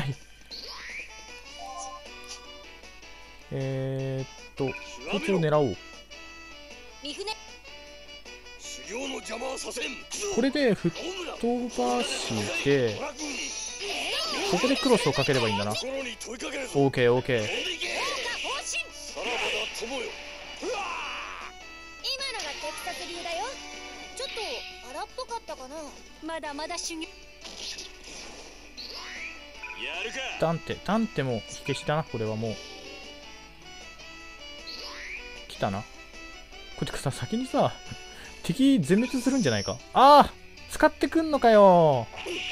えーっとこいつを狙おう。 三船修行の邪魔はさせん。 これで吹っ飛ばしてここでクロスをかければいいんだな。 心に問いかけるぞ。 オーケーオーケー。 飛んでいけ。さらばだ友よ。 今のがテキサス流だよ。ちょっと荒っぽかったかな。まだまだ修行。 やるか。 ダンテダンテも火消しだな。これはもう来たな。これてかさ、先にさ敵全滅するんじゃないか。ああ、使ってくんのかよ。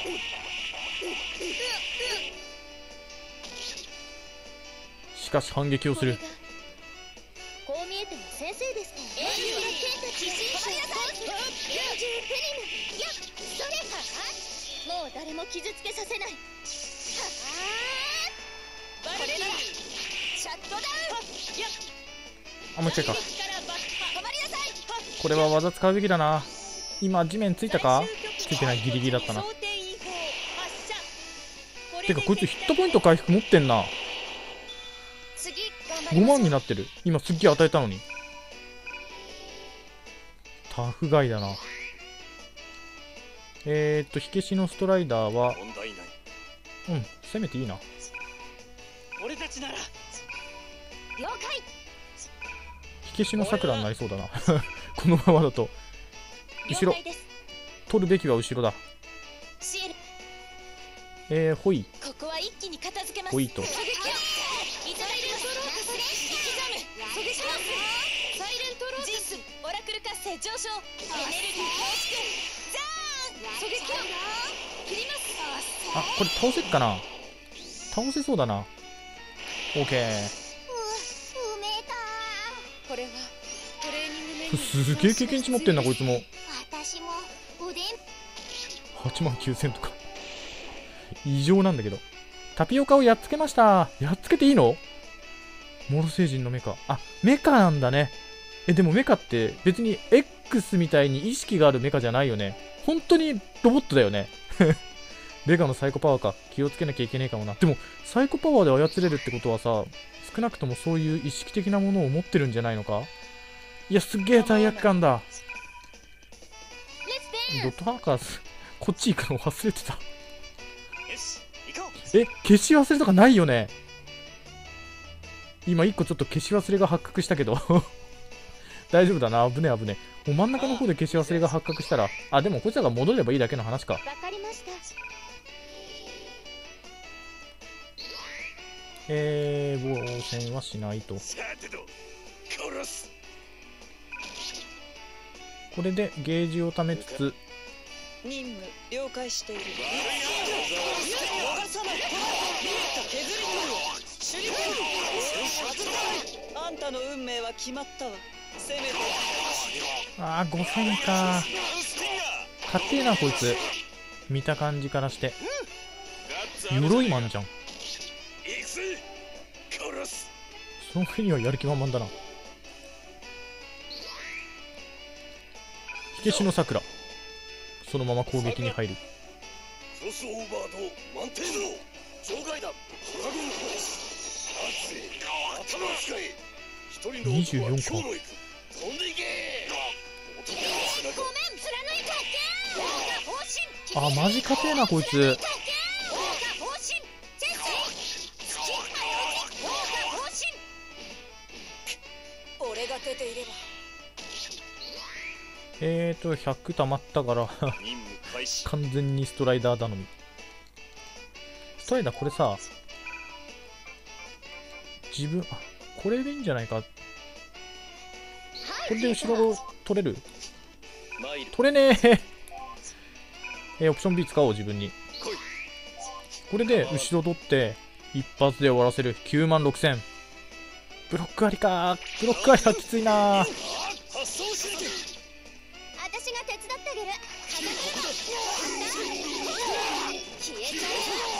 しかし反撃をする。 こう見えても先生ですから。英雄の剣たち止まりなさい。優柔プリム。いや、それか。もう誰も傷つけさせない。はあ。これならシャットダウン。 あ、もう一回か。 止まりなさい。 これは技使うべきだな。今地面ついたか。ついてない。ギリギリだったな。てかこいつヒットポイント回復持ってんな。 次頑張りごましょう。 まんになってる。今すっげえ与えたのに。タフガイだな。えーっと火消しのストライダーは問題ない。 うん攻めていいな。 俺たちなら。 了解。 火消しの桜になりそうだな。このままだと。後ろ了解です。 取るべきは後ろだ。 シール。 えー、ホイここは一気に片付けます。 ホイと狙撃をイザイルトローカス力ザム狙撃します。サイレントローカスオラクル活性上昇エネルギー凝縮ザーン狙撃を切ります。 あ、これ倒せっかな。倒せそうだな。オーケー。 ううめえか。これはトレーニングメニュー。 すげえ経験値持ってんなこいつも。 私もおでん。 はちまんきゅうせんとか異常なんだけど。タピオカをやっつけました。やっつけていいの。モロ星人のメカ。あ、メカなんだね。え、でもメカって別に X みたいに意識があるメカじゃないよね。本当にロボットだよね。レガのサイコパワーか。気をつけなきゃいけねえかもな。でもサイコパワーで操れるってことはさ、少なくともそういう意識的なものを持ってるんじゃないのか。いや、すっげえ罪悪感だ。ドットハーカーズこっち行くの忘れてた。 よし行こう。 え、消し忘れとかないよね。今いっこちょっと消し忘れが発覚したけど大丈夫だな。危ねえ危ねえ。もう真ん中の方で消し忘れが発覚したら、あ、でもこいつらが戻ればいいだけの話か。 わかりました。 えー、防戦はしないと。 さてと殺す。 これでゲージを貯めつつ、 任務了解している。逃がさない。削り取る。手裏剣。あんたの運命は決まったわ。攻めて。 あー、ごせんか。かってえなこいつ。見た感じからして鎧マンじゃん。その上にはやる気満々だな。火消しの桜、そのまま攻撃に入る。 クロスオーバーと満点の場外弾ドラゴンフォース。頭を使え。一人のにじゅうよんか。 飛んでいけ。男の背中。 ごめん、貫いたけ。方針。 あ、マジかてえなこいつ。 俺が出ていれば。 えーとひゃく溜まったから完全にストライダー頼み。ストライダーこれさ、自分、あ、これでいいんじゃないか。これで後ろを取れる？取れねええー、オプション B 使おう自分に。これで後ろ取って一発で終わらせる。きゅうまんろくせん。ブロックありか。ブロックありはきついな。 私が手伝ってあげる。消えちゃう。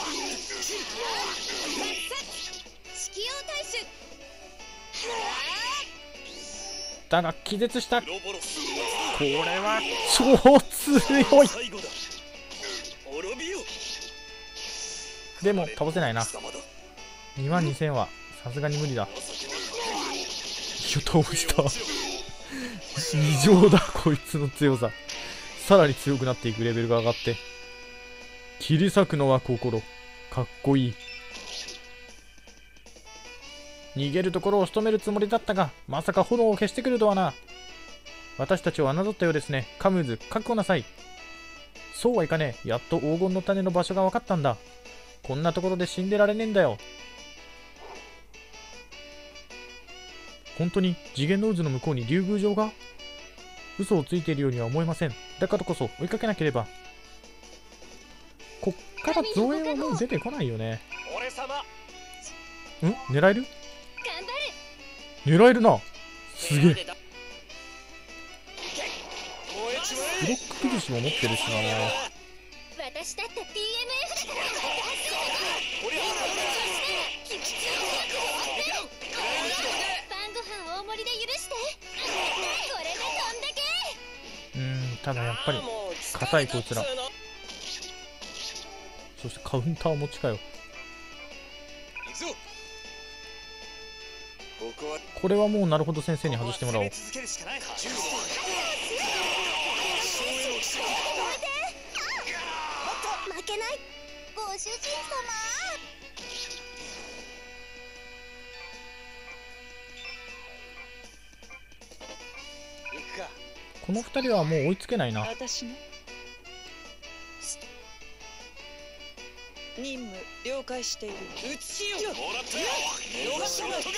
色用大衆。 だが気絶した。これは超強い。でも倒せないな。にまんにせんはさすがに無理だ。いや倒した異常だこいつの強さ。さらに強くなっていく。レベルが上がって切り裂くのは心。かっこいい。逃げるところを仕留めるつもりだったが、まさか炎を消してくるとはな。私たちを侮ったようですね。カムーズ、確保なさい。そうはいかねえ。やっと黄金の種の場所が分かったんだ。こんなところで死んでられねえんだよ。本当に次元の渦の向こうに竜宮城が？嘘をついているようには思えません。だからこそ追いかけなければ。こっから増援はもう出てこないよね。ん？狙える？狙えるな。すげえ。ブロック崩しも持ってるしな。 私だって ピーエムエフ だから。晩ご飯大盛りで許して。これで飛んでけ。 うーん、ただやっぱり硬いこいつら。そしてカウンターを持ちかよ。これはもうなるほど先生に外してもらおう。 負けないご主人様。 このふたりはもう追いつけないな。 私ね。任務了解している。撃ちよ。逃さない。見え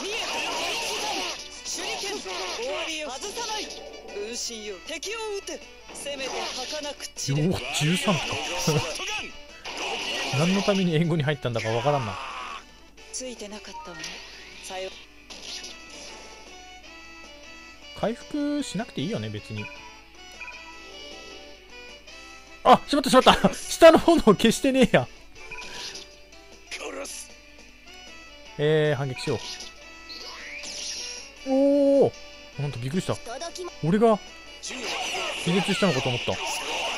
た。手裏剣。終わりよ。外さない。分身よ。敵を撃て。攻めて儚く散れ。 よっじゅうさんか何のために援護に入ったんだかわからんな。 ついてなかったわね。さよ。 回復しなくていいよね別に。あ、しまったしまった下の炎消してねえや。えー、反撃しよう。おお、ほんとびっくりした。俺が気絶したのかと思った。 どう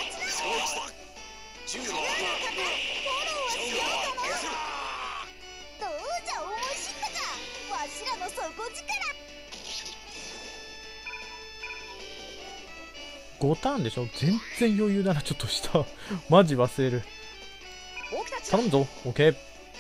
じゃ思い知ったか。わしらの底力。 ごターンでしょ。全然余裕だな。ちょっとしたマジ忘れる。 僕たち頼むぞ。オッケー。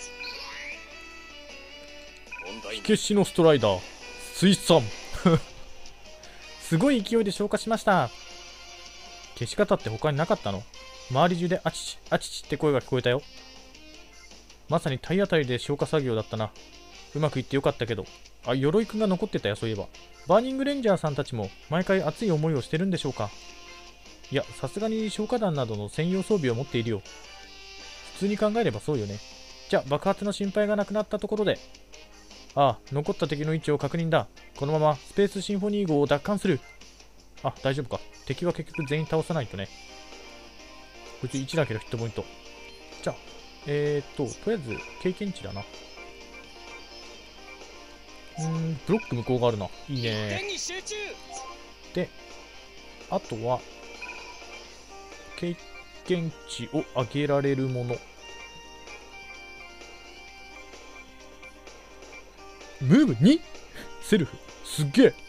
問題火消しのストライダー水産すごい勢いで消化しました。消し方って他になかったの？周り中であちちあちちって声が聞こえたよ。まさに体当たりで消化作業だったな。うまくいってよかったけど。あ、鎧くんが残ってたよ、そういえば。バーニングレンジャーさんたちも毎回熱い思いをしてるんでしょうか。いや、さすがに消火弾などの専用装備を持っているよ。普通に考えればそうよね。じゃあ爆発の心配がなくなったところで。ああ、残った敵の位置を確認だ。このままスペースシンフォニー号を奪還する。あ、大丈夫か。敵は結局全員倒さないとね。こいついちだけどヒットポイント。じゃあ、えーっと、とりあえず経験値だな。うーん、ブロック向こうがあるな。いいね。 点に集中。 で、あとは、経験値を上げられるもの。ムーブ に？ セルフすっげえ。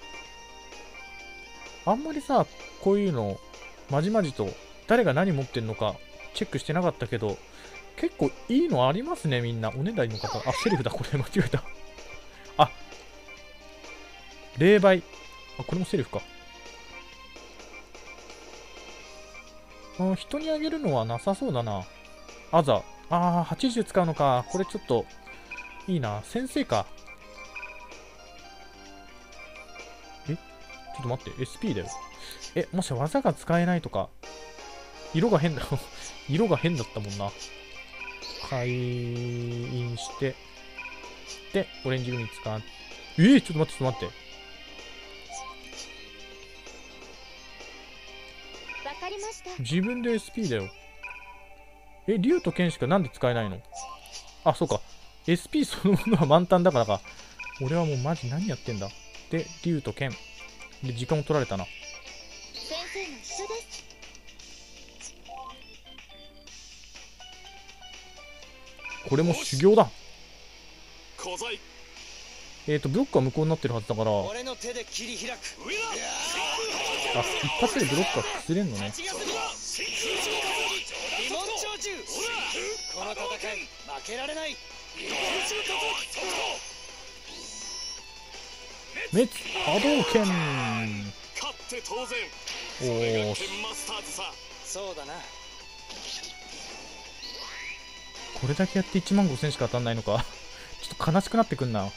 あんまりさ、こういうのまじまじと誰が何持ってんのかチェックしてなかったけど、結構いいのありますね。みんなおねだりの方。あ、セルフだ。これ間違えた。あ、霊媒。あ、これもセルフか。あ、人にあげるのはなさそうだな。アザ。ああ、はちじゅう使うのか。これちょっといいな。先生か。え、ちょっと待って。エスピー だよ。え、もし技が使えないとか。色が変だ。色が変だったもんな。開印して。で、オレンジグミ使う。えー、ちょっと待って、ちょっと待って。 わかりました。 自分で エスピー だよ。え、竜と剣しかなんで使えないの？あ、そうか。エスピー そのものは満タンだからか。俺はもうマジ何やってんだ。で、竜と剣。で、時間を取られたな。 先生も一緒です。 これも修行だ。 小材えっと、ブロックは無効になってるはずだから、あ、 俺の手で切り開く。 上だ一発でブロックが崩れんのね。 リモン長寿。この戦い負けられない。 滅波動拳。 勝って当然おー、 剣マスターズさ。 そうだな。 これだけやっていちまんごせんしか当たんないのか。ちょっと悲しくなってくんな。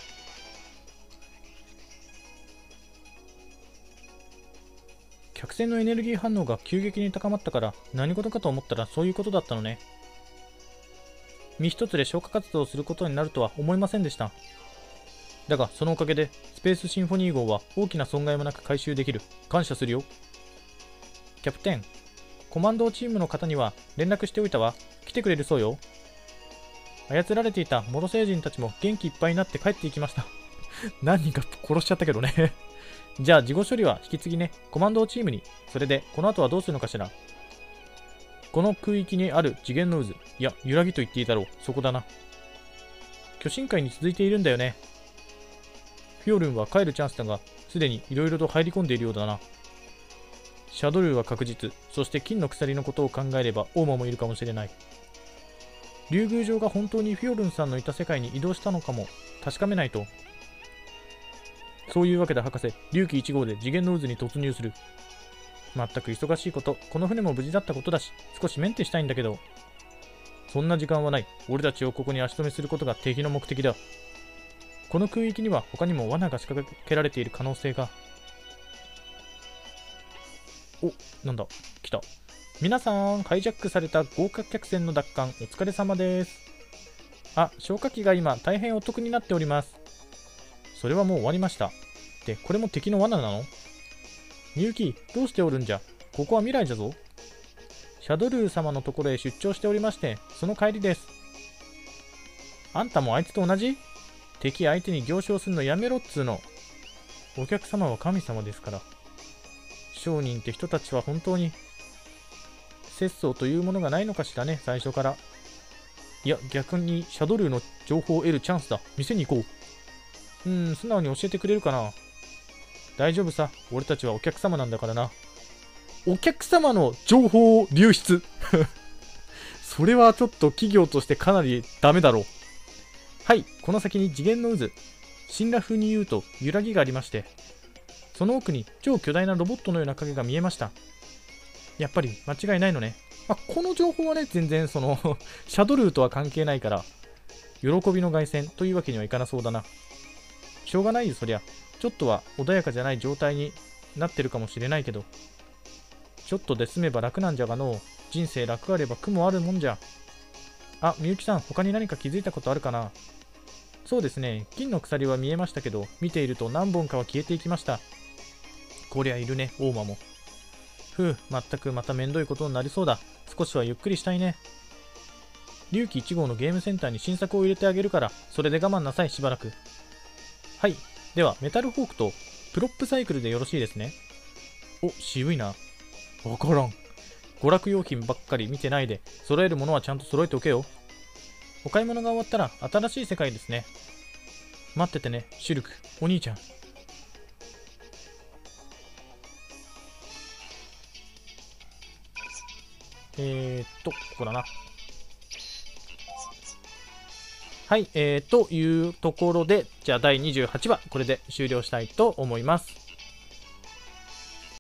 客船のエネルギー反応が急激に高まったから何事かと思ったらそういうことだったのね。身一つで消火活動をすることになるとは思いませんでした。だがそのおかげでスペースシンフォニー号は大きな損害もなく回収できる。感謝するよ。キャプテン、コマンドチームの方には連絡しておいたわ。来てくれるそうよ。操られていたモロ星人たちも元気いっぱいになって帰っていきました。何人か殺しちゃったけどね。じゃあ事後処理は引き継ぎね。コマンドチームに。それでこの後はどうするのかしら。この空域にある次元の渦、いや揺らぎと言っていいだろう。そこだな。巨神界に続いているんだよね。フィオルンは帰るチャンスだが、すでに色々と入り込んでいるようだな。シャドルーは確実。そして金の鎖のことを考えればオーマもいるかもしれない。竜宮城が本当にフィオルンさんのいた世界に移動したのかも確かめないと。そういうわけで博士、龍騎いち号で次元の渦に突入する。まったく忙しいこと。この船も無事だったことだし、少しメンテしたいんだけど。そんな時間はない。俺たちをここに足止めすることが敵の目的だ。この空域には他にも罠が仕掛けられている可能性が。お、なんだ、来た。皆さん、ハイジャックされた豪華客船の奪還お疲れ様です。あ、消火器が今大変お得になっております。それはもう終わりました。で、これも敵の罠なの？みゆき、どうしておるんじゃ。ここは未来じゃぞ。シャドルー様のところへ出張しておりまして、その帰りです。あんたもあいつと同じ？敵相手に行商するのやめろっつーの。お客様は神様ですから。商人って人たちは本当に節操というものがないのかしらね、最初から。いや、逆にシャドルーの情報を得るチャンスだ。店に行こう。うーん、素直に教えてくれるかな。大丈夫さ。俺たちはお客様なんだからな。お客様の情報流出それはちょっと企業としてかなりダメだろう。はい、この先に次元の渦、神羅風に言うと揺らぎがありまして、その奥に超巨大なロボットのような影が見えました。やっぱり間違いないのね。まあ、この情報はね、全然そのシャドルーとは関係ないから、喜びの凱旋というわけにはいかなそうだな。しょうがないよ、そりゃ。ちょっとは穏やかじゃない状態になってるかもしれないけど、ちょっとで済めば楽なんじゃがのう。人生楽あれば苦もあるもんじゃ。あ、みゆきさん、他に何か気づいたことあるかな？そうですね、金の鎖は見えましたけど、見ていると何本かは消えていきました。こりゃいるね、大間も。ふう、まったくまためんどいことになりそうだ。少しはゆっくりしたいね。龍騎いち号のゲームセンターに新作を入れてあげるから、それで我慢なさい、しばらく。はい、では、メタルフォークとプロップサイクルでよろしいですね。お、渋いな。わからん。娯楽用品ばっかり見てないで、揃えるものはちゃんと揃えておけよ。お買い物が終わったら新しい世界ですね。待っててね、シュルク、お兄ちゃん。えーっと、ここだな。はい、えー、というところで、じゃあだいにじゅうはちわ、これで終了したいと思います。